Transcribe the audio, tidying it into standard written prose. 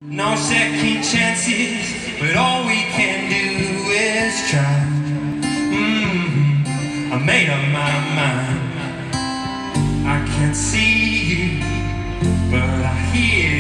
No second chances, but all we can do is try. I made up my mind. I can't see you, but I hear